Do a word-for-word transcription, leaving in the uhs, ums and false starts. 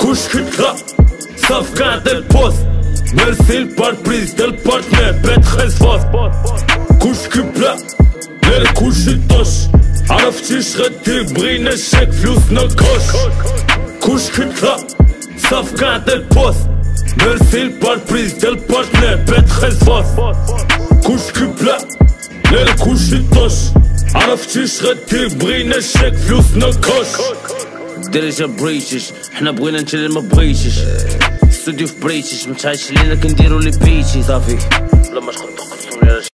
كوش كتلا صاف قاعد البوست ميرسي الباربريز ديال البارتنير بيت خيس فاس كوش كبلا لا كوش الطش عرفتي شغدير بغينا الشيك فلوسنا كوش كوش كتلا صاف قاعد البوست ميرسي الباربريز ديال البارتنير بيت خيس فاس كوش كبلا لا كوش الطش عرفتي شغدير بغينا الشيك فلوسنا كوش الدرجة بريشش حنا بغينا انت اللي ما بغيتش استوديو في بريتش متعايش لينا كنديرو لي بيتشي صافي بلا ما تخط